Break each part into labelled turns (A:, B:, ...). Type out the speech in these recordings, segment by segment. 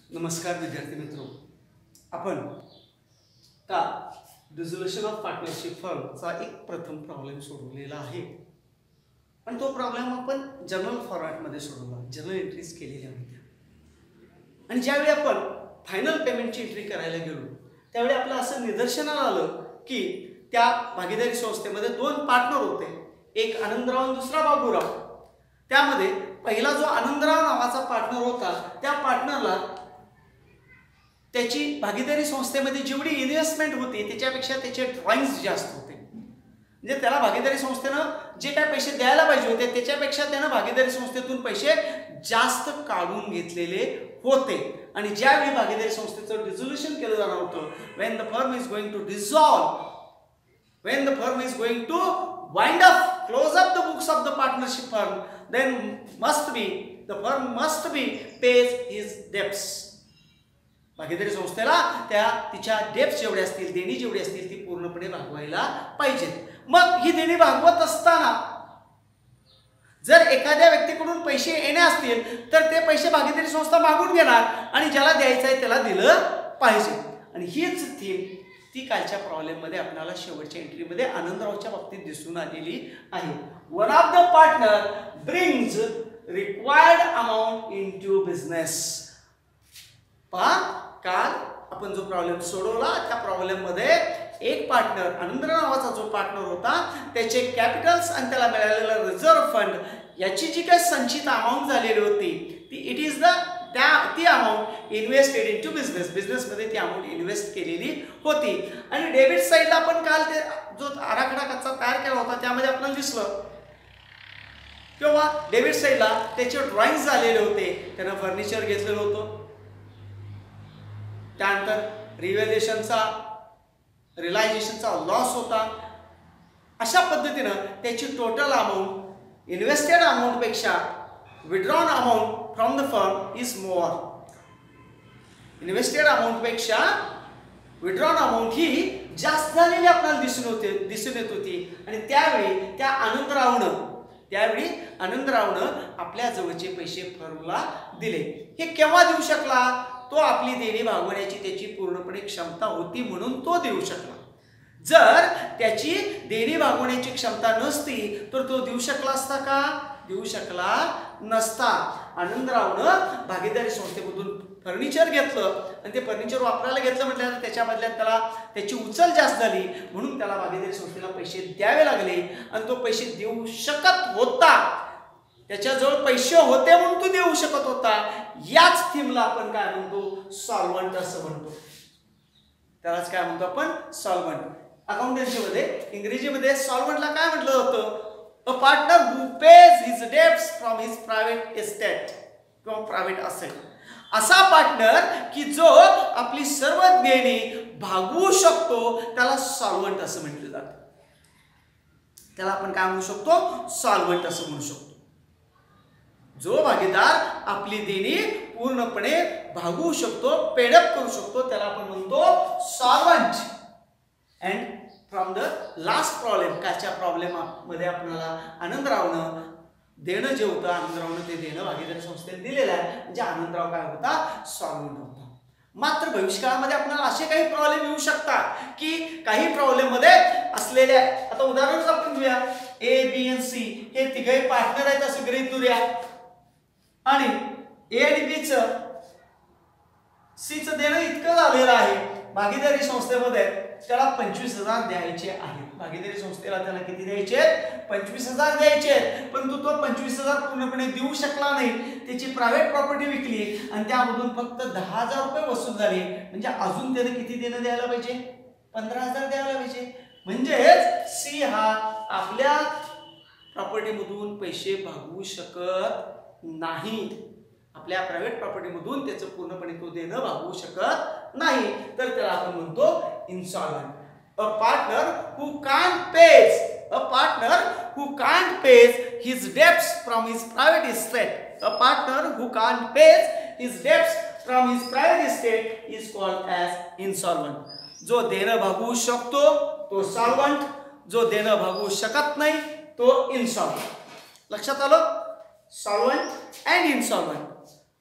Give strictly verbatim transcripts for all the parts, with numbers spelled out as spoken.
A: नमस्कार विद्यार्थी मित्रों, आपण का डिसोल्युशन ऑफ पार्टनरशिप फर्मचा एक प्रथम प्रॉब्लेम सोडवलेला आहे आणि तो प्रॉब्लेम आपण जनरल फॉर्मॅटमध्ये सोडवला, जनरल एंट्रीज केलेल्या होत्या. आणि ज्यावेळी आपण फायनल पेमेंटची एंट्री करायला गेलो त्यावेळी आपलं असं निदर्शनाला आलं की त्या भागीदारी संस्थेमध्ये दोन पार्टनर होते, एक आनंदराव आणि दुसरा बाबूराव. त्यामध्ये पहिला जो आनंदराव नावाचा पार्टनर होता त्या पार्टनरला त्याची भागीदारी संस्थेमध्ये जेवढी इन्व्हेस्टमेंट होती त्याच्यापेक्षा त्याचे ड्रॉइंग्स जास्त होते. म्हणजे त्याला भागीदारी संस्थेनं जे काय पैसे द्यायला पाहिजे होते त्याच्यापेक्षा त्यानं भागीदारी संस्थेतून पैसे जास्त काढून घेतलेले होते. आणि ज्यावेळी भागीदारी संस्थेचं डिसोल्युशन केलं जाणार होतं, when the firm is going to dissolve, when the firm is going to wind up, close up the books of the partnership firm, then must be the firm must be pays his debts. भागीदारी संस्थेला त्या तिच्या debts जेवढे असतील, देणी जेवढी असतील ती पूर्णपणे भागवायला पाहिजेत. मग ही देणी भागवत असताना जर एखाद्या व्यक्तीकडून पैसे येणे असतील तर ते पैसे भागीदारी संस्था मागून घेणार आणि ज्याला द्यायचं आहे त्याला दिलं पाहिजे. आणि हीच थीम ती कालच्या प्रॉब्लेम मध्ये आपल्याला शेवटच्या एंट्रीमध्ये आनंदरावच्या बाबतीत दिसून आलेली आहे. One of the partner brings required amount into business. पहा, काल आपण जो प्रॉब्लेम सोडवला त्या प्रॉब्लेम मध्ये एक पार्टनर आनंदराव नावाचा जो पार्टनर होता त्याचे कॅपिटल्स आणि त्याला मिळालेला रिझर्व्ह फंड याची जी काही संचित अमाऊंट झालेली होती ती इट इज द त्या ती amount invested in to business, बिझनेसमध्ये ती अमाऊंट इन्व्हेस्ट केलेली होती. आणि डेबिट साईडला आपण काल ते जो आराखडा कच्चा तयार केला होता त्यामध्ये आपल्याला दिसलं किंवा डेबिट साईडला त्याचे ड्रॉइंग झालेले होते, त्यानं फर्निचर घेतलेलं होतं. त्यानंतर रिव्हॅल्युएशनचा रिलायझेशनचा लॉस होता. अशा पद्धतीनं त्याची टोटल अमाऊंट इन्व्हेस्टेड अमाऊंटपेक्षा withdrawn amount from the firm is more. Invested अमाऊंटपेक्षा विड्रॉन अमाऊंट ही जास्त झालेली आपल्याला दिसून होते दिसून येत होती. आणि त्यावेळी त्या आनंदरावनं त्यावेळी आनंदरावनं आपल्या जवळचे पैसे फर्मला दिले. हे केव्हा देऊ शकला? तो आपली देणी भागवण्याची त्याची पूर्णपणे क्षमता होती म्हणून तो देऊ शकला. जर त्याची देणी भागवण्याची क्षमता नसती तर तो देऊ शकला असता का? देऊ शकला नसता. आनंदरावनं भागीदारी संस्थेमधून फर्निचर घेतलं आणि ते फर्निचर वापरायला घेतलं म्हटल्यानंतर त्याच्या बदल्यात त्याला त्याची उचल जास्त झाली म्हणून त्याला भागीदारी संस्थेला पैसे द्यावे लागले आणि तो पैसे देऊ शकत होता. त्याच्याजवळ पैसे होते म्हणून तो देऊ शकत होता. याच थीमला आपण काय म्हणतो? सॉल्व्हंट असं म्हणतो. त्यालाच काय म्हणतो आपण? सॉल्व्हंट. अकाउंटन्सीमध्ये इंग्रजीमध्ये सॉल्व्हंटला काय म्हटलं जातं? A partner who pays his debts from his private estate किंवा प्रायव्हेट असेट. असा पार्टनर की जो आपली सर्व देणी भागवू शकतो त्याला सॉल्व्हंट असं म्हटलं जातं. त्याला आपण काय म्हणू शकतो? सॉल्व्हंट असं म्हणू शकतो. जो भागीदार आपली देणी पूर्णपणे भागवू शकतो, पेडअप करू शकतो त्याला आपण म्हणतो solvent. And from the last problem, कालच्या प्रॉब्लेम मध्ये आपल्याला आनंदरावनं देणं जे होतं आनंदरावनं ते देणं भागीदारी संस्थेने दिलेलं आहे म्हणजे आनंदराव काय होता? सॉल्व्हंट होता. मात्र भविष्यकाळामध्ये आपल्याला असे काही प्रॉब्लेम येऊ शकतात की काही प्रॉब्लेम मध्ये असलेल्या, आता उदाहरणच आपण घेऊया, ए बी एन सी हे तिघही पार्टनर आहेत असं गृहीत धरूया आणि ए आणि बी च सी चं देणं इतकं झालेलं आहे भागीदारी संस्थेमध्ये त्याला पंचवीस हजार द्यायचे आहेत. भागीदारी संस्थेला त्याला किती द्यायचे? पंचवीस हजार द्यायचे. परंतु तो पंचवीस हजार पूर्णपणे देऊ शकला नाही. त्याची प्रायव्हेट प्रॉपर्टी विकली आणि त्यामधून फक्त दहा हजार रुपये वसूल झाले. म्हणजे अजून त्याने किती देणं द्यायला पाहिजे? पंधरा हजार द्यायला पाहिजे. म्हणजेच सी हा आपल्या प्रॉपर्टीमधून पैसे भागवू शकत नाही. आपल्या प्रायव्हेट प्रॉपर्टीमधून त्याचं पूर्णपणे तो देणं भागवू शकत नाही. तर त्याला आपण म्हणतो insolvent. A partner who can't pays a partner who can't pays his debts from his private estate a partner who can't pays his debts from his private estate is called as insolvent. जो देणं भागवू शकतो तो solvent, जो देणं भागवू शकत नाही तो इन्सॉल्व्हंट. लक्षात आलं? Solvent and insolvent.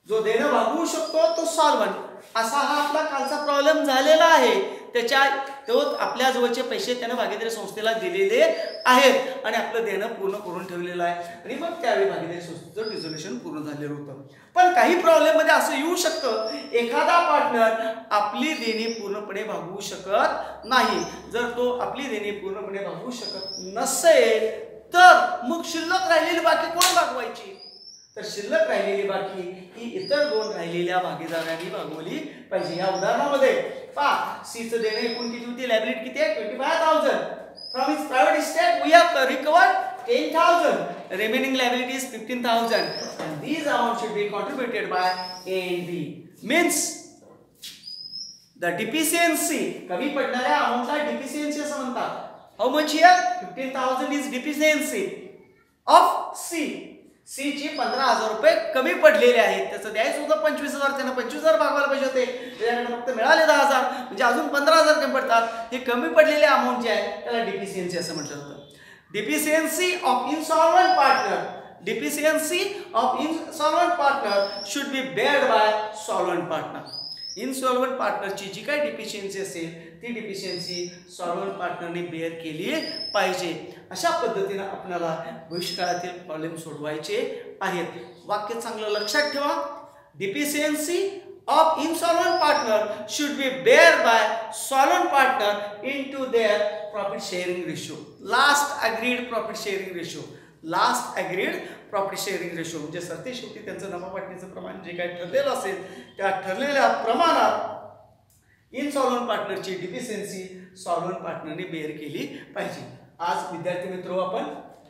A: जो देणं भागवू शकतो तो सॉल्व्हंट। असा हा आपला कालचा प्रॉब्लेम झालेला आहे। त्याच्या तो आपल्या जवळचे पैसे त्यानं भागीदारी संस्थेला दिलेले आहेत आणि आपलं देणं पूर्ण करून ठेवलेलं आहे आणि मग त्यावेळी भागीदारी संस्थेचं रिझोल्युशन पूर्ण झालेलं होतं। पण काही प्रॉब्लेम मध्ये असं येऊ शकतं, एखादा पार्टनर आपली देणी पूर्णपणे भागवू शकत नाही। जर तो आपली देणी पूर्णपणे भागवू शकत नसेल तर मग शिल्लक राहिलेली बाकी कोण भागवायची? तर शिल्लक राहिलेली बाकी ही इतर दोन राहिलेल्या भागीदारांनी भागवली पाहिजे। या उदाहरणामध्ये पहा, सी चं देणं एकूण किती होती, लायबिलिटी किती आहे, twenty five thousand from his private estate we have recovered ten thousand, remaining liability is fifteen thousand and these amount should be contributed by A and B. Means the deficiency, कमी पडणाऱ्या अमाउंटला deficiency असं म्हणतात। How much here? fifteen thousand is deficiency of C. C ची पंधरा हजार रुपये कमी पडलेले आहेत, त्याचं द्यायचं होतं पंचवीस हजार, त्यानं पंचवीस हजार भागवायला पाहिजे होते, त्याच्याकडे फक्त मिळाले दहा हजार, म्हणजे अजून पंधरा हजार कमी पडतात। हे कमी पडलेले अमाऊंट जे आहे त्याला डिफिशियन्सी असं म्हटलं जातं। Deficiency of insolvent partner, deficiency of insolvent partner should be beared by solvent partner. Insolvent पार्टनरची जी काही डिफिशियन्सी असेल ती डिफिशियन्सी सॉल्वंट पार्टनरने बेअर केली पाहिजे। अशा पद्धतीने आपल्याला भविष्यकाळातील प्रॉब्लेम सोडवायचे आहेत। वाक्य चांगलं लक्षात ठेवा, deficiency of insolvent partner should be bear by solvent partner into their profit sharing ratio, last agreed profit sharing ratio, last agreed profit sharing ratio म्हणजे सरते शेवटी त्यांचं नफा वाटण्याचं प्रमाण जे काही ठरलेलं असेल त्या ठरलेल्या प्रमाणात इनसॉल्वंट पार्टनरची डिफिशियन्सी सॉल्वंट पार्टनरने बेअर केली पाहिजे। आज विद्यार्थी मित्रो आपण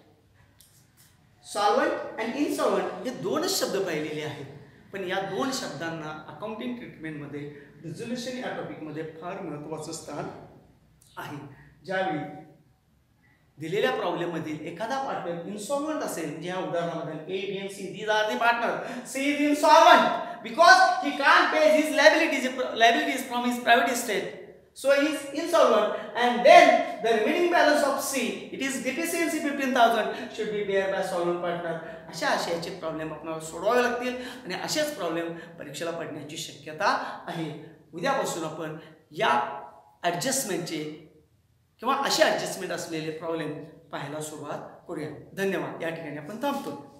A: सॉल्वंट आणि इनसॉल्वंट हे दोनच शब्द पाहिलेले आहेत, पण या दोन शब्दांना अकाउंटिंग ट्रीटमेंटमध्ये रिझोल्युशन या टॉपिकमध्ये फार महत्त्वाचं स्थान आहे। ज्यावेळी दिलेल्या प्रॉब्लेम मधील एखादा पार्टनर इनसॉल्वंट असेल, ज्या उदाहरणामध्ये A B and C these are the partner, C is insolvent because he can't pay his liabilities liabilities from his private estate, so he is insolvent and then the remaining balance of C, it is deficiency fifteen thousand should be bear by solvent partner। अशा आशयाचे problem आपल्याला सोडवावे लागतील आणि असेच problem परीक्षेला पडण्याची शक्यता आहे। उद्यापासून आपण या ॲडजस्टमेंटचे किंवा असे ॲडजस्टमेंट असलेले प्रॉब्लेम पाहायला सुरुवात करूया। धन्यवाद। या ठिकाणी आपण थांबतो।